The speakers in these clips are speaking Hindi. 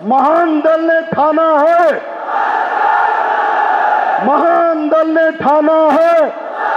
महान दल ने ठाना है, महान दल ने ठाना है।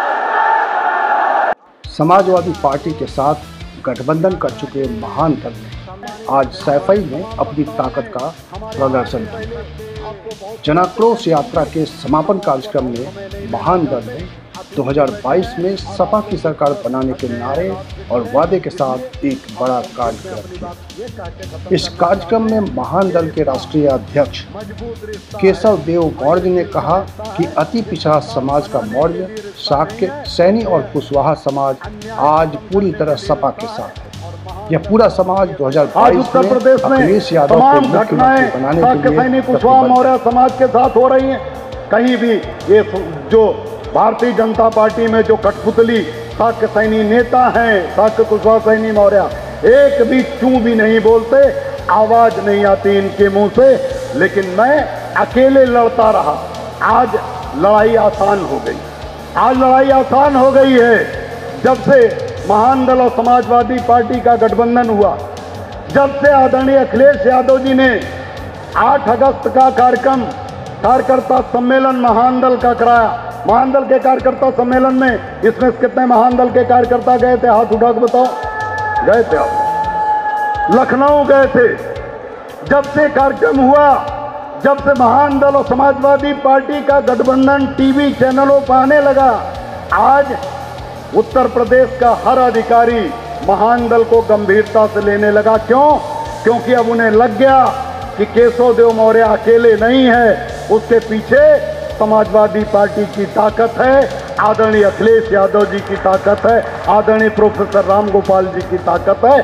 समाजवादी पार्टी के साथ गठबंधन कर चुके महान दल ने आज सैफई में अपनी ताकत का प्रदर्शन किया। जनाक्रोश यात्रा के समापन कार्यक्रम में महान दल ने 2022 में सपा की सरकार बनाने के नारे और वादे के साथ एक बड़ा कार्यक्रम किया। इस कार्यक्रम में महान दल के राष्ट्रीय अध्यक्ष केशव देव गौड़ ने कहा कि अति पिछड़ा समाज का मौर्य, शाक्य, सैनी और कुशवाहा समाज आज पूरी तरह सपा के साथ है। यह पूरा समाज 2022 में अखिलेश यादव को मुख्यमंत्री बनाने के लिए सैनी, कुशवाहा, मौर्य समाज के साथ हो रही है। कहीं भी ये जो भारतीय जनता पार्टी में जो कठपुतली शाक्य सैनी नेता हैं, शाक्य, कुशवाहा, सैनी, मौर्य, एक भी चूं भी नहीं बोलते, आवाज नहीं आती इनके मुंह से। लेकिन मैं अकेले लड़ता रहा। आज लड़ाई आसान हो गई, आज लड़ाई आसान हो गई है। जब से महान दल और समाजवादी पार्टी का गठबंधन हुआ, जब से आदरणीय अखिलेश यादव जी ने 8 अगस्त का कार्यक्रम कार्यकर्ता सम्मेलन महान दल का कराया। महान दल के कार्यकर्ता सम्मेलन में इसमें कितने महान दल के कार्यकर्ता गए थे? हाथ उठा के बताओ। गए थे आप? लखनऊ गए थे। जब से कार्यक्रम हुआ, जब से महान दल और समाजवादी पार्टी का गठबंधन टीवी चैनलों पर आने लगा, आज उत्तर प्रदेश का हर अधिकारी महान दल को गंभीरता से लेने लगा। क्यों? क्योंकि अब उन्हें लग गया कि केशव देव मौर्य अकेले नहीं है, उसके पीछे समाजवादी पार्टी की ताकत है, आदरणीय अखिलेश यादव जी की ताकत है, आदरणीय प्रोफेसर राम गोपाल जी की ताकत है।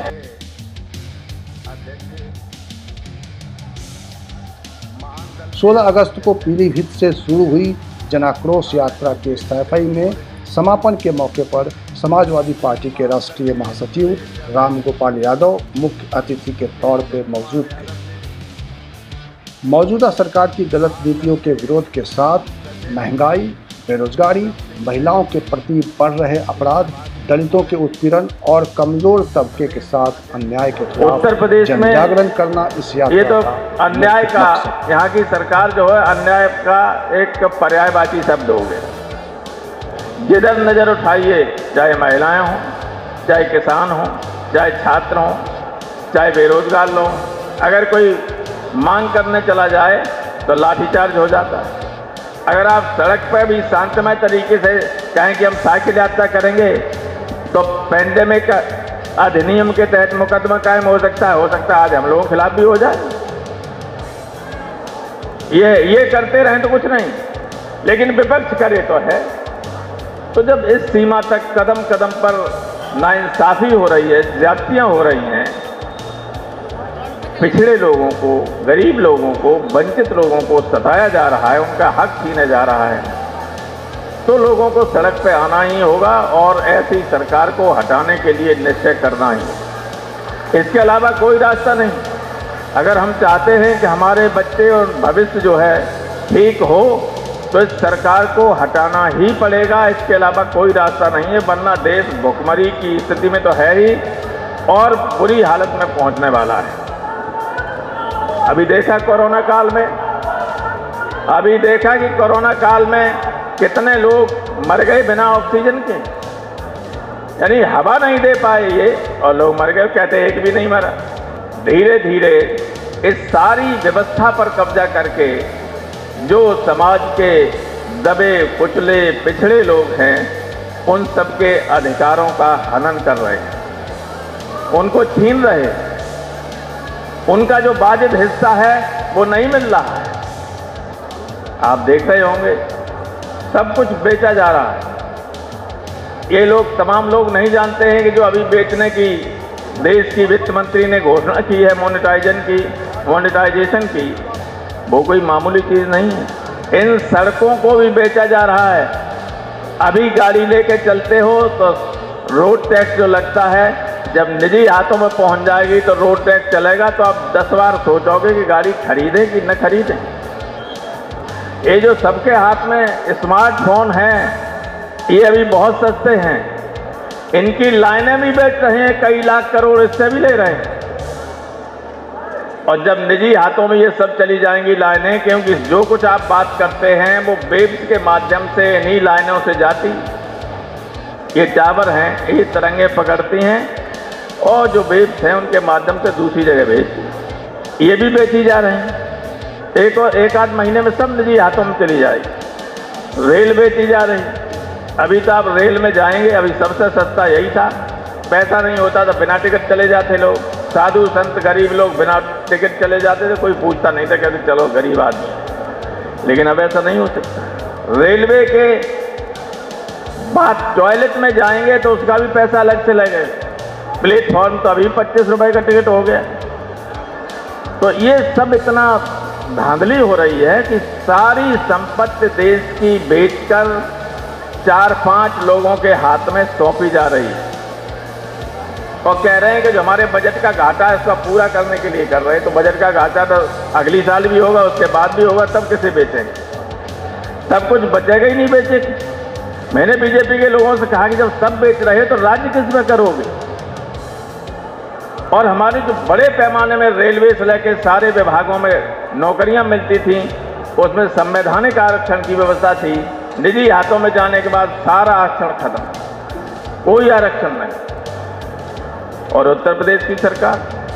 16 अगस्त को पीलीभीत से शुरू हुई जनाक्रोश यात्रा के सैफई में समापन के मौके पर समाजवादी पार्टी के राष्ट्रीय महासचिव राम गोपाल यादव मुख्य अतिथि के तौर पर मौजूद थे। मौजूदा सरकार की गलत नीतियों के विरोध के साथ महंगाई, बेरोजगारी, महिलाओं के प्रति बढ़ रहे अपराध, दलितों के उत्पीड़न और कमजोर तबके के साथ अन्याय के खिलाफ उत्तर प्रदेश में जागरण करना इस यात्रा ये तो अन्याय का, यहाँ की सरकार जो है अन्याय का एक पर्यायवाची शब्द हो गया। जिधर नजर उठाइए, चाहे महिलाएं हों, चाहे किसान हों, चाहे छात्र हों, चाहे बेरोजगार लोग, अगर कोई मांग करने चला जाए तो लाठीचार्ज हो जाता है। अगर आप सड़क पर भी शांतमय तरीके से कहें कि हम साइकिल यात्रा करेंगे तो पेंडेमिक अधिनियम के तहत मुकदमा कायम हो सकता है आज हम लोगों के खिलाफ भी हो जाए। ये करते रहें तो कुछ नहीं, लेकिन विपक्ष करे तो है। तो जब इस सीमा तक कदम कदम पर नाइंसाफी हो रही है, ज्यादतियां हो रही हैं, पिछड़े लोगों को, गरीब लोगों को, वंचित लोगों को सताया जा रहा है, उनका हक छीने जा रहा है, तो लोगों को सड़क पे आना ही होगा और ऐसी सरकार को हटाने के लिए निश्चय करना ही। इसके अलावा कोई रास्ता नहीं। अगर हम चाहते हैं कि हमारे बच्चे और भविष्य जो है ठीक हो, तो इस सरकार को हटाना ही पड़ेगा। इसके अलावा कोई रास्ता नहीं है, वरना देश भुखमरी की स्थिति में तो है ही और बुरी हालत में पहुंचने वाला है। अभी देखा कोरोना काल में, अभी देखा कि कोरोना काल में कितने लोग मर गए बिना ऑक्सीजन के, यानी हवा नहीं दे पाए ये, और लोग मर गए, कहते एक भी नहीं मरा। धीरे धीरे इस सारी व्यवस्था पर कब्जा करके जो समाज के दबे कुचले पिछड़े लोग हैं, उन सबके अधिकारों का हनन कर रहे हैं, उनको छीन रहे हैं। उनका जो वाजिब हिस्सा है वो नहीं मिल रहा है। आप देख रहे होंगे सब कुछ बेचा जा रहा है। ये लोग, तमाम लोग नहीं जानते हैं कि जो अभी बेचने की देश की वित्त मंत्री ने घोषणा की है मोनेटाइजेशन की, वो कोई मामूली चीज़ नहीं है। इन सड़कों को भी बेचा जा रहा है। अभी गाड़ी लेके चलते हो तो रोड टैक्स जो लगता है, जब निजी हाथों में पहुंच जाएगी तो रोड टैक्स चलेगा, तो आप 10 बार सोचोगे कि गाड़ी खरीदें कि न खरीदें। ये जो सबके हाथ में स्मार्टफोन हैं, ये अभी बहुत सस्ते हैं, इनकी लाइनें भी बेच रहे हैं, कई लाख करोड़ इससे भी ले रहे हैं। और जब निजी हाथों में ये सब चली जाएंगी लाइनें, क्योंकि जो कुछ आप बात करते हैं वो वेव्स के माध्यम से इन्हीं लाइनों से जाती, ये टावर हैं, ये तरंगे पकड़ती हैं और जो वेव्स हैं उनके माध्यम से दूसरी जगह भेजती, ये भी बेची जा रहे हैं। एक आध महीने में सब निजी हाथों में चली जाएगी। रेल बेची जा रही, अभी तो आप रेल में जाएंगे, अभी सबसे सस्ता यही था, पैसा नहीं होता तो बिना टिकट चले जाते लोग, साधु संत गरीब लोग बिना टिकट चले जाते थे, कोई पूछता नहीं था, कहते चलो गरीब आदमी। लेकिन अब ऐसा नहीं हो सकता। रेलवे के बाद टॉयलेट में जाएंगे तो उसका भी पैसा अलग से लगेगा। प्लेटफॉर्म तो अभी 25 रुपए का टिकट हो गया। तो ये सब इतना धांधली हो रही है कि सारी संपत्ति देश की बेचकर 4-5 लोगों के हाथ में सौंपी जा रही है और कह रहे हैं कि जो हमारे बजट का घाटा है उसका पूरा करने के लिए कर रहे हैं। तो बजट का घाटा तो अगली साल भी होगा, उसके बाद भी होगा, तब किसे बेचेंगे? सब कुछ बचेगा ही नहीं बेचेंगे। मैंने बीजेपी के लोगों से कहा कि जब सब बेच रहे हैं तो राज्य किस में करोगे? और हमारी जो बड़े पैमाने में रेलवे से लेकर सारे विभागों में नौकरियां मिलती थी, उसमें संवैधानिक आरक्षण की व्यवस्था थी। निजी हाथों में जाने के बाद सारा आरक्षण खत्म, कोई आरक्षण नहीं। और उत्तर प्रदेश की सरकार